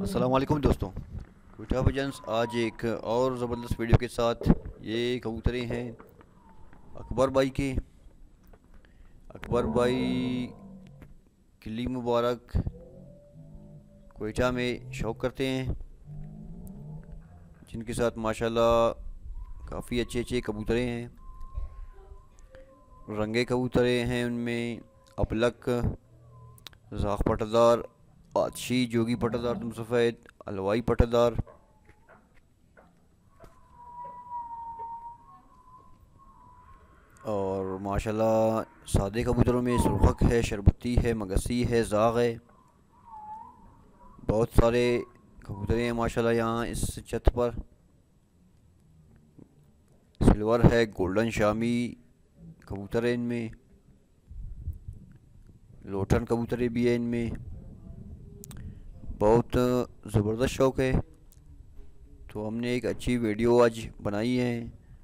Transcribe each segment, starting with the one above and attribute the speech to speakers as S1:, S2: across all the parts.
S1: अस्सलाम वालेकुम दोस्तों। क्विटा विजन्स आज एक और ज़बरदस्त वीडियो के साथ। ये कबूतरें हैं अकबर भाई की। अकबर भाई किली मुबारक क्वेटा में शौक करते हैं, जिनके साथ माशाल्लाह काफ़ी अच्छे अच्छे कबूतरें हैं। रंगे कबूतरें हैं उनमें अपलक, ज़ाख पटदार, आदशी, जोगी पटदार, तुम सफ़ेद, अलवाई पटदार। और माशाल्लाह सादे कबूतरों में सुरखक है, शरबती है, मगसी है, ज़ाग है। बहुत सारे कबूतरें हैं माशाल्लाह यहाँ इस छत पर। सिल्वर है, गोल्डन शामी कबूतर है इनमें, लोटन कबूतरें भी है इनमें। बहुत ज़बरदस्त शौक़ है, तो हमने एक अच्छी वीडियो आज बनाई है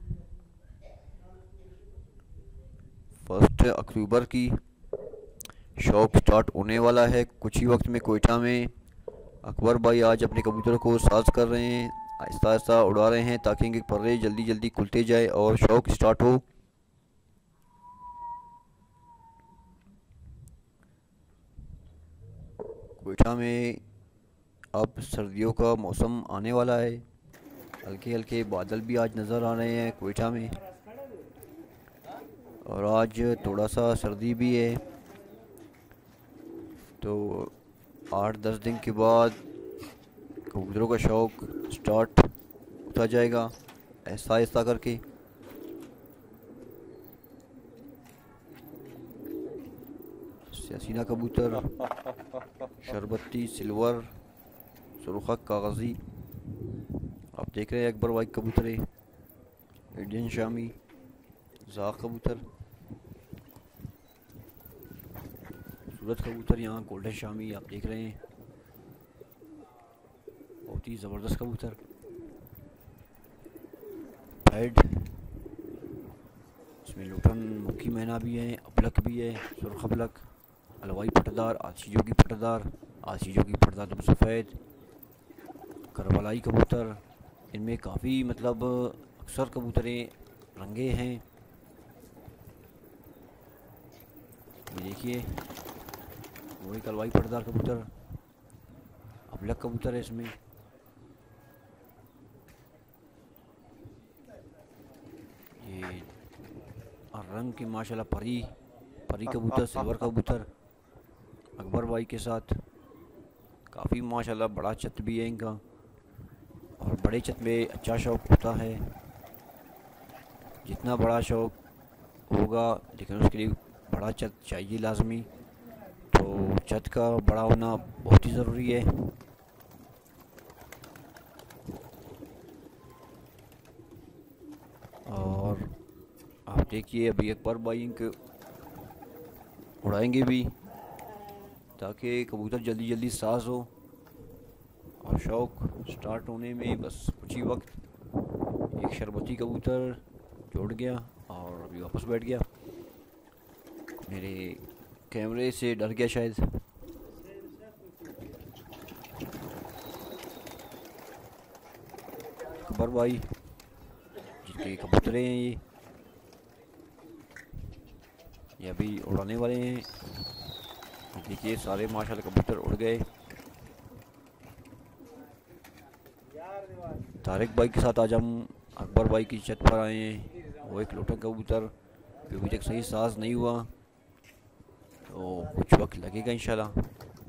S1: 1 अक्टूबर की। शौक़ स्टार्ट होने वाला है कुछ ही वक्त में कोयटा में। अकबर भाई आज अपने कबूतरों को साज कर रहे हैं, आहिस्ता आहिस्ता उड़ा रहे हैं ताकि इनके पर्रे जल्दी जल्दी खुलते जाए और शौक़ स्टार्ट हो। कोयटा में अब सर्दियों का मौसम आने वाला है। हल्के हल्के बादल भी आज नज़र आ रहे हैं कोयटा में, और आज थोड़ा सा सर्दी भी है। तो 8-10 दिन के बाद कबूतरों का शौक़ स्टार्ट होता जाएगा ऐसा ऐसा करके। हसीना कबूतर, शरबती, सिल्वर, सुरखक, कागज़ी, आप देख रहे हैं अकबर भाई कबूतरें। इंडियन शामी, ज़ाख कबूतर, सूरत कबूतर, यहाँ गोल्डन शामी आप देख रहे हैं, बहुत ही ज़बरदस्त कबूतर। हेड, इसमें लोटन मुखी मैना भी है, अपलक भी है, सुरख अपलक, अलवाई पटदार, आसी जोगी पटदार, आसी जोगी पटदार तुम सफ़ेद, करबलाई कबूतर। इनमें काफ़ी मतलब अक्सर कबूतरें रंगे हैं। ये देखिए, वो एक अलवाई पटदार कबूतर, अपलक कबूतर है इसमें। ये रंग की माशाल्लाह परी परी कबूतर, सिल्वर कबूतर अकबर भाई के साथ। काफ़ी माशाल्लाह बड़ा छत भी है इनका, और बड़े छत में अच्छा शौक़ होता है। जितना बड़ा शौक़ होगा लेकिन उसके लिए बड़ा छत चाहिए लाजमी, तो छत का बड़ा होना बहुत ही ज़रूरी है। और आप देखिए अभी अकबर भाई इनके उड़ाएंगे भी ताकि कबूतर जल्दी जल्दी साज हो, और शौक़ स्टार्ट होने में बस कुछ ही वक्त। एक शरबती कबूतर जोड़ गया और अभी वापस बैठ गया, मेरे कैमरे से डर गया शायद। अकबर भाई जिनके कबूतरे हैं ये अभी उड़ाने वाले हैं। देखिए सारे माशाल्लाह कबूतर उड़ गए। तारिक भाई के साथ आज हम अकबर भाई की छत पर आए हैं। वो एक लोटन कबूतर जो अभी तक सही साज नहीं हुआ, तो कुछ वक्त लगेगा इंशाल्लाह।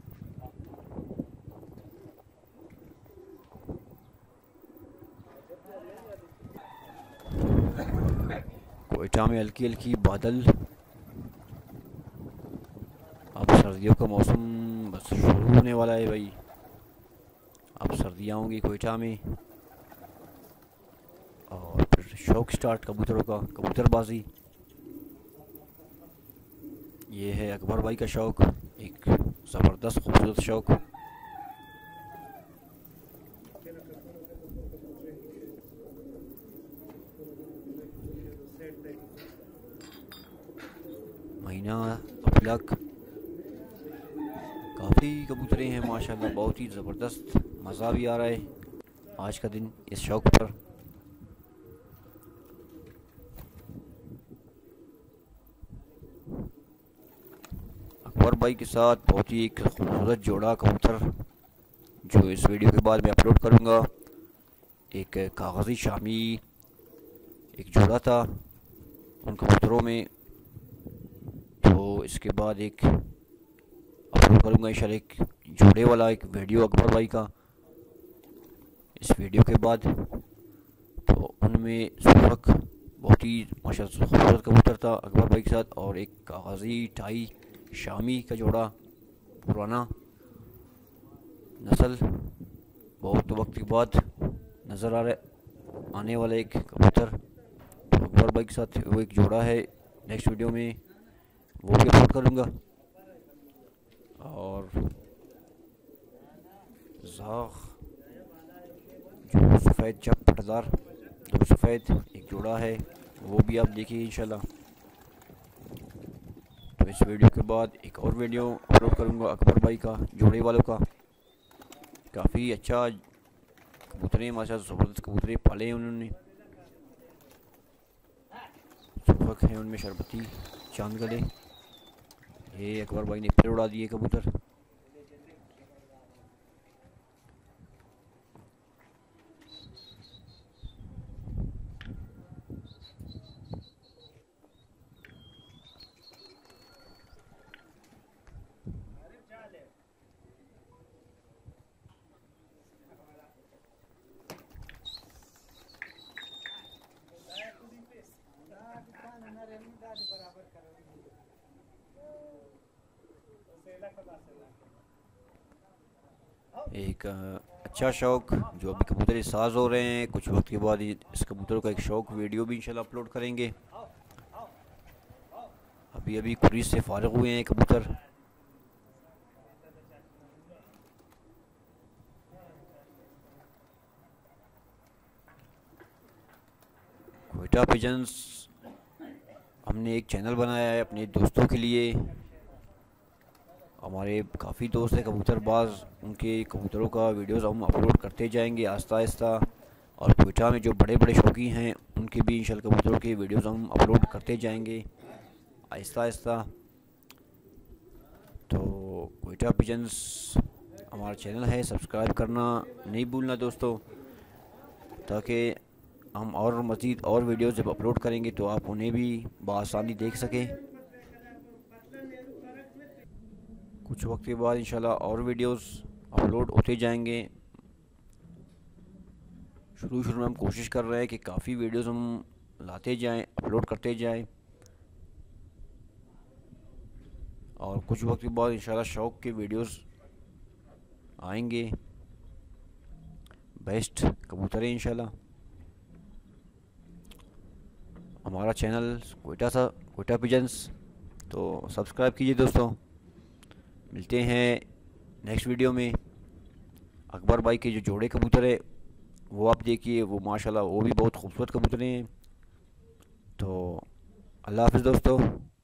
S1: कोयटा में हल्की हल्की बादल। अब सर्दियों का मौसम बस शुरू होने वाला है भाई। अब सर्दियाँ होंगी कोयटा में, और फिर शौक़ स्टार्ट कबूतरों का, कबूतरबाजी। ये है अकबर भाई का शौक़, एक ज़बरदस्त खूबसूरत शौक़। महीना अपलक, काफ़ी कबूतरें हैं माशाल्लाह, बहुत ही ज़बरदस्त, मज़ा भी आ रहा है आज का दिन इस शौक पर। अकबर भाई के साथ बहुत ही एक खूबसूरत जोड़ा कबूतर जो इस वीडियो के बाद मैं अपलोड करूँगा। एक कागज़ी शामी एक जोड़ा था उन कबूतरों में, तो इसके बाद एक अपलोड करूँगा इंशाल्लाह एक जोड़े वाला एक वीडियो अकबर भाई का इस वीडियो के बाद। तो उनमें सुरख बहुत ही माशाल्लाह खूबसूरत कबूतर था अकबर भाई के साथ, और एक कागज़ी टाई शामी का जोड़ा, पुराना नस्ल, बहुत वक्त के बाद नज़र आ रहा आने वाला एक कबूतर तो अकबर भाई के साथ वो एक जोड़ा है। नेक्स्ट वीडियो में वो भी अपलोड करूँगा। और जाख जो सफ़ेद चप पटदार दो सफ़ेद एक जोड़ा है, वो भी आप देखिए इंशाल्लाह। तो इस वीडियो के बाद एक और वीडियो अपलोड करूँगा अकबर भाई का जोड़े वालों का। काफ़ी अच्छा कबूतरें माशाल्लाह, ज़बरदस्त कबूतरें पाले हैं उन्होंने। सुबक है उनमें शरबती चांद गले, ये अकबर भाई ने फिर उड़ा दिए कबूतर। एक अच्छा शौक़ जो अभी कबूतर साज हो रहे हैं, कुछ वक्त के बाद इस कबूतर का एक शौक़ वीडियो भी इंशाल्लाह अपलोड करेंगे। अभी अभी कुरीज से फारिग हुए हैं कबूतर। क्वेटा पिजन्स हमने एक चैनल बनाया है अपने दोस्तों के लिए। हमारे काफ़ी दोस्त हैं कबूतरबाज, उनके कबूतरों का वीडियोस हम अपलोड करते जाएंगे आहिस्ता आहिस्ता। और क्वेटा में जो बड़े बड़े शौकीन हैं उनके भी इंशाल्लाह कबूतरों के वीडियोस हम अपलोड करते जाएंगे आहिस्ता आहिस्ता। तो क्वेटा पिजन्स हमारा चैनल है, सब्सक्राइब करना नहीं भूलना दोस्तों, ताकि हम और मज़ीद और वीडियोस जब अपलोड करेंगे तो आप उन्हें भी बआसानी देख सकें। कुछ वक्त के बाद इंशाल्लाह और वीडियोस अपलोड होते जाएंगे। शुरू में हम कोशिश कर रहे हैं कि काफ़ी वीडियोस हम लाते जाएं, अपलोड करते जाएं, और कुछ वक्त के बाद इंशाल्लाह शौक़ के वीडियोस आएंगे, बेस्ट कबूतरें इंशाल्लाह। हमारा चैनल क्वेटा पिजन्स, तो सब्सक्राइब कीजिए दोस्तों। मिलते हैं नेक्स्ट वीडियो में। अकबर भाई के जो जोड़े कबूतर है वो आप देखिए, वो माशाल्लाह वो भी बहुत खूबसूरत कबूतरें हैं। तो अल्लाह हाफ़िज़ दोस्तों।